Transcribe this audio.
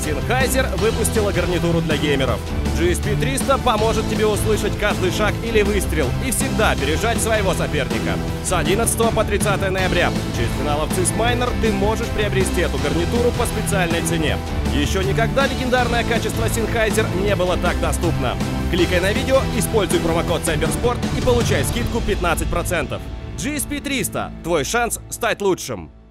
Sennheiser выпустила гарнитуру для геймеров. GSP-300 поможет тебе услышать каждый шаг или выстрел и всегда опережать своего соперника. С 11 по 30 ноября в четвертьфиналах CIS Minor ты можешь приобрести эту гарнитуру по специальной цене. Еще никогда легендарное качество Sennheiser не было так доступно. Кликай на видео, используй промокод CYBERSPORT и получай скидку 15%. GSP-300 – твой шанс стать лучшим.